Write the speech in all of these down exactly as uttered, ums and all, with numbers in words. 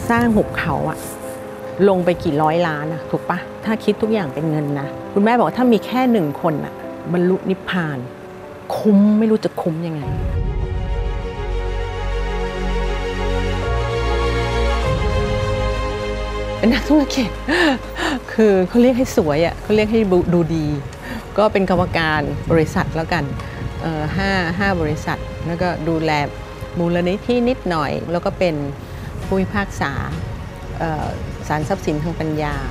สร้างหุบเขาอะลงไปกี่ร้อยล้านอะถูกปะถ้าคิดทุกอย่างเป็นเงินนะคุณแม่บอกถ้ามีแค่หนึ่งคนอะบรรลุนิพพานคุ้มไม่รู้จะคุ้มยังไงเป็นนักธุรกิจคือเขาเรียกให้สวยอะเขาเรียกให้ดูดีก็เป็นกรรมการบริษัทแล้วกันห้าห้าบริษัทแล้วก็ดูแลมูลนิธินิดหน่อยแล้วก็เป็นผู้พิพากษาศาลทรัพย์สินทางปัญญา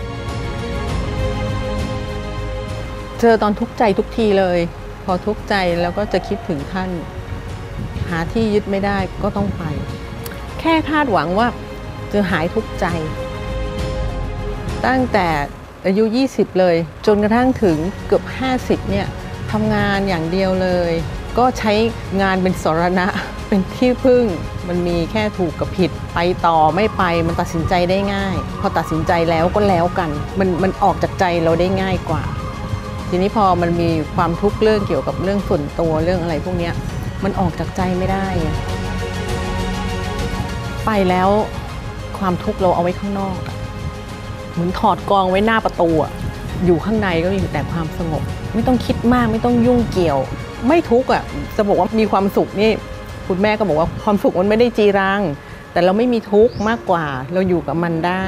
เจอตอนทุกข์ใจทุกทีเลยพอทุกข์ใจแล้วก็จะคิดถึงท่านหาที่ยึดไม่ได้ก็ต้องไปแค่คาดหวังว่าจะหายทุกข์ใจตั้งแต่อายุยี่สิบเลยจนกระทั่งถึงเกือบห้าสิบเนี่ยทำงานอย่างเดียวเลยก็ใช้งานเป็นสรณะเป็นที่พึ่งมันมีแค่ถูกกับผิดไปต่อไม่ไปมันตัดสินใจได้ง่ายพอตัดสินใจแล้วก็แล้วกันมันมันออกจากใจเราได้ง่ายกว่าทีนี้พอมันมีความทุกข์เรื่องเกี่ยวกับเรื่องส่วนตัวเรื่องอะไรพวกนี้มันออกจากใจไม่ได้ไปแล้วความทุกข์เราเอาไว้ข้างนอกเหมือนถอดกองไว้หน้าประตูอยู่ข้างในก็มีแต่ความสงบไม่ต้องคิดมากไม่ต้องยุ่งเกี่ยวไม่ทุกข์อ่ะจะบอกว่ามีความสุขนี่คุณแม่ก็บอกว่าความสุขมันไม่ได้จีรังแต่เราไม่มีทุกข์มากกว่าเราอยู่กับมันได้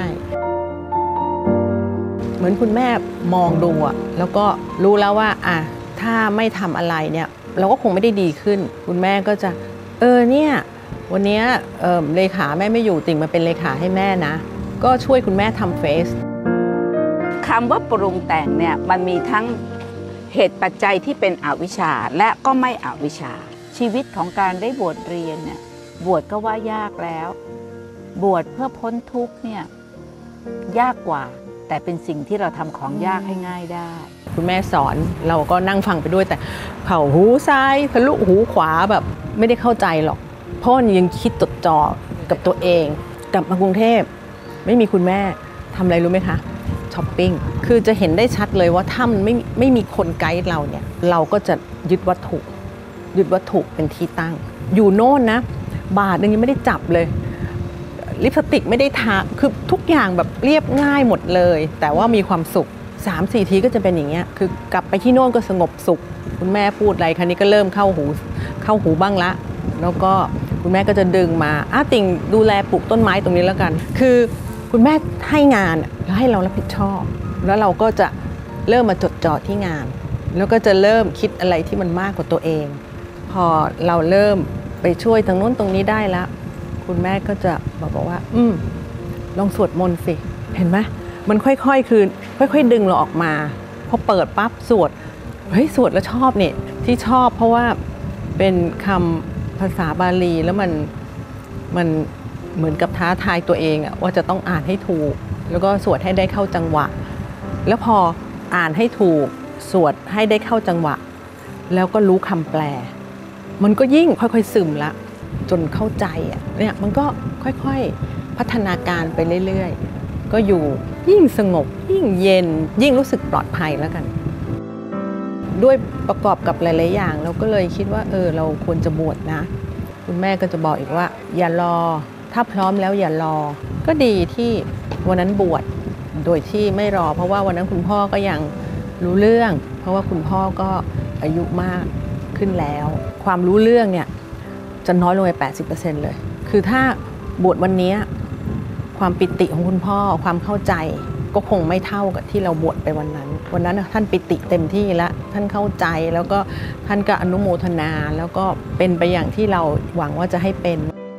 เหมือนคุณแม่มองดูอ่ะแล้วก็รู้แล้วว่าอ่ะถ้าไม่ทำอะไรเนี่ยเราก็คงไม่ได้ดีขึ้นคุณแม่ก็จะเออเนี่ยวันนี้เออเลขาแม่ไม่อยู่ติ่งมาเป็นเลขาให้แม่นะก็ช่วยคุณแม่ทำเฟซคำว่าปรุงแต่งเนี่ยมันมีทั้งเหตุปัจจัยที่เป็นอวิชชาและก็ไม่อวิชชาชีวิตของการได้บวชเรียนเนี่ยบวชก็ว่ายากแล้วบวชเพื่อพ้นทุกข์เนี่ยยากกว่าแต่เป็นสิ่งที่เราทำของยากให้ง่ายได้คุณแม่สอนเราก็นั่งฟังไปด้วยแต่เข่าหูซ้ายทะลุหูขวาแบบไม่ได้เข้าใจหรอกเพราะยังคิดจดจ่อกับตัวเองกลับมากรุงเทพไม่มีคุณแม่ทำอะไรรู้ไหมคะช้อปปิ้งคือจะเห็นได้ชัดเลยว่าถ้ามันไม่ไม่มีคนไกด์เราเนี่ยเราก็จะยึดวัตถุยึดวัตถุเป็นที่ตั้งอยู่โน่นนะบาทนึงยังไม่ได้จับเลยลิปสติกไม่ได้ทาคือทุกอย่างแบบเรียบง่ายหมดเลยแต่ว่ามีความสุข สามสี่ ทีก็จะเป็นอย่างเงี้ยคือกลับไปที่โน่นก็สงบสุขคุณแม่พูดอะไรคราวนี้ก็เริ่มเข้าหูเข้าหูบ้างละแล้วก็คุณแม่ก็จะดึงมาอ้าติ่งดูแลปลูกต้นไม้ตรงนี้แล้วกันคือคุณแม่ให้งานแล้วให้เรารับผิดชอบแล้วเราก็จะเริ่มมาจดจ่อที่งานแล้วก็จะเริ่มคิดอะไรที่มันมากกว่าตัวเองพอเราเริ่มไปช่วยตรงนู้นตรงนี้ได้แล้วคุณแม่ก็จะบอกว่าอืมลองสวดมนต์สิเห็นไหมมันค่อยๆคือค่อยๆดึงเราออกมาพอเปิดปั๊บสวดเฮ้ยสวดแล้วชอบเนี่ยที่ชอบเพราะว่าเป็นคำภาษาบาลีแล้วมันมันเหมือนกับท้าทายตัวเองอะว่าจะต้องอ่านให้ถูกแล้วก็สวดให้ได้เข้าจังหวะแล้วพออ่านให้ถูกสวดให้ได้เข้าจังหวะแล้วก็รู้คำแปลมันก็ยิ่งค่อยๆซึมละจนเข้าใจอ่ะเนี่ยมันก็ค่อยๆพัฒนาการไปเรื่อยๆก็อยู่ยิ่งสงบยิ่งเย็นยิ่งรู้สึกปลอดภัยแล้วกันด้วยประกอบกับหลายๆอย่างเราก็เลยคิดว่าเออเราควรจะบวชนะคุณแม่ก็จะบอกอีกว่าอย่ารอถ้าพร้อมแล้วอย่ารอก็ดีที่วันนั้นบวชโดยที่ไม่รอเพราะว่าวันนั้นคุณพ่อก็ยังรู้เรื่องเพราะว่าคุณพ่อก็อายุมากขึ้นแล้วความรู้เรื่องเนี่ยจะน้อยลงไป แปดสิบเปอร์เซ็นต์ เลยคือถ้าบวชวันนี้ความปิติของคุณพ่อความเข้าใจก็คงไม่เท่ากับที่เราบวชไปวันนั้นวันนั้นท่านปิติเต็มที่แล้วท่านเข้าใจแล้วก็ท่านก็อนุโมทนาแล้วก็เป็นไปอย่างที่เราหวังว่าจะให้เป็น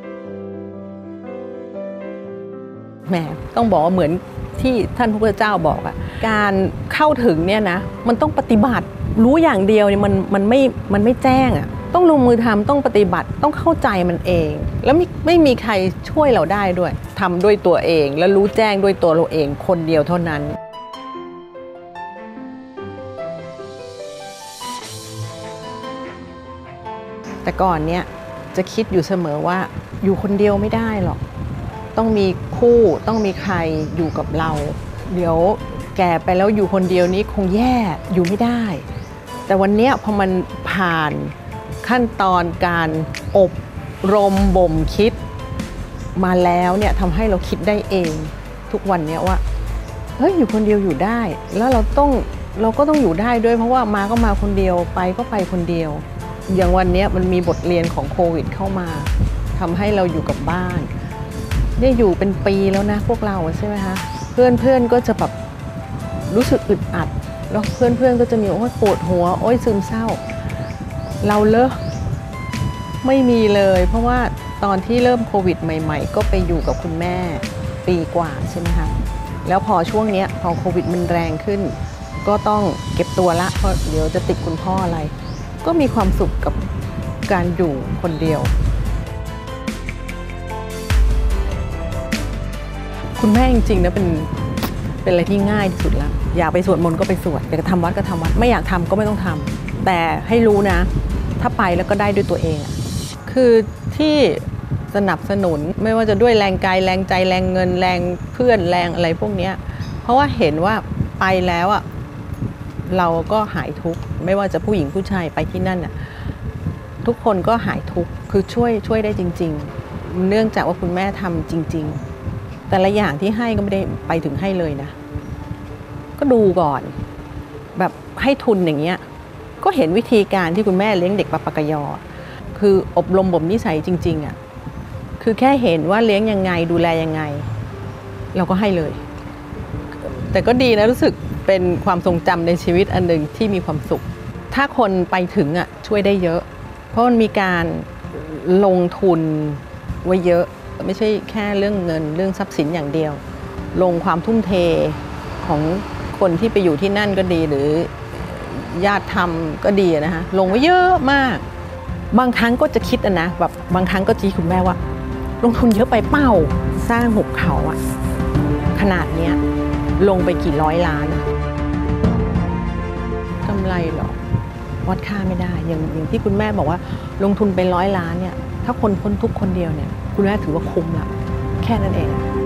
แหมต้องบอกว่าเหมือนที่ท่านพระพุทธเจ้าบอกอะการเข้าถึงเนี่ยนะมันต้องปฏิบัติรู้อย่างเดียวเนี่ยมันมันไม่มันไม่แจ้งอะต้องลงมือทำต้องปฏิบัติต้องเข้าใจมันเองแล้วไม่ไม่มีใครช่วยเราได้ด้วยทำด้วยตัวเองแล้วรู้แจ้งด้วยตัวเราเองคนเดียวเท่านั้นแต่ก่อนเนี่ยจะคิดอยู่เสมอว่าอยู่คนเดียวไม่ได้หรอกต้องมีคู่ต้องมีใครอยู่กับเราเดี๋ยวแก่ไปแล้วอยู่คนเดียวนี้คงแย่อยู่ไม่ได้แต่วันนี้พอมันผ่านขั้นตอนการอบรมบ่มคิดมาแล้วเนี่ยทำให้เราคิดได้เองทุกวันเนี้ยว่าเฮ้ยอยู่คนเดียวอยู่ได้แล้วเราต้องเราก็ต้องอยู่ได้ด้วยเพราะว่ามาก็มาคนเดียวไปก็ไปคนเดียวอย่างวันนี้มันมีบทเรียนของโควิดเข้ามาทำให้เราอยู่กับบ้านได้อยู่เป็นปีแล้วนะพวกเราใช่ไหมคะเพื่อนเพื่อนก็จะแบบรู้สึกอึดอัดแล้วเพื่อนเพื่อนก็จะมีโอ้ยปวดหัวโอ้ยซึมเศร้าเราเลอะไม่มีเลยเพราะว่าตอนที่เริ่มโควิดใหม่ๆก็ไปอยู่กับคุณแม่ปีกว่าใช่ไหมคะแล้วพอช่วงนี้พอโควิดมันแรงขึ้นก็ต้องเก็บตัวละเพราะเดี๋ยวจะติดคุณพ่ออะไรก็มีความสุขกับการอยู่คนเดียวคุณแม่จริงๆนะเป็นเป็นอะไรที่ง่ายที่สุดแล้วอยากไปสวดมนต์ก็ไปสวดอยากจะทำวัดก็ทำวัดไม่อยากทำก็ไม่ต้องทำแต่ให้รู้นะถ้าไปแล้วก็ได้ด้วยตัวเองคือที่สนับสนุนไม่ว่าจะด้วยแรงกายแรงใจแรงเงินแรงเพื่อนแรงอะไรพวกนี้เพราะว่าเห็นว่าไปแล้วอ่ะเราก็หายทุกข์ไม่ว่าจะผู้หญิงผู้ชายไปที่นั่นอ่ะทุกคนก็หายทุกข์คือช่วยช่วยได้จริงๆเนื่องจากว่าคุณแม่ทำจริงๆแต่ละอย่างที่ให้ก็ไม่ได้ไปถึงให้เลยนะก็ดูก่อนแบบให้ทุนอย่างเงี้ยก็เห็นวิธีการที่คุณแม่เลี้ยงเด็กปะปะกะยอคืออบรมบ่มนิสัยจริงๆอ่ะคือแค่เห็นว่าเลี้ยงยังไงดูแลยังไงเราก็ให้เลยแต่ก็ดีนะรู้สึกเป็นความทรงจำในชีวิตอันหนึ่งที่มีความสุขถ้าคนไปถึงอ่ะช่วยได้เยอะเพราะมันมีการลงทุนไว้เยอะไม่ใช่แค่เรื่องเงินเรื่องทรัพย์สินอย่างเดียวลงความทุ่มเทของคนที่ไปอยู่ที่นั่นก็ดีหรือญาติธรรมก็ดีนะคะลงไว้เยอะมากบางครั้งก็จะคิดนะแบบบางครั้งก็จี้คุณแม่ว่าลงทุนเยอะไปเป้าสร้างหุบเขาอะขนาดเนี้ยลงไปกี่ร้อยล้านกำไรหรอวัดค่าไม่ได้อย่างอย่างที่คุณแม่บอกว่าลงทุนไปร้อยล้านเนี่ยถ้าคนพ้นทุกคนเดียวเนี่ยคุณแม่ถือว่าคุ้มละแค่นั้นเอง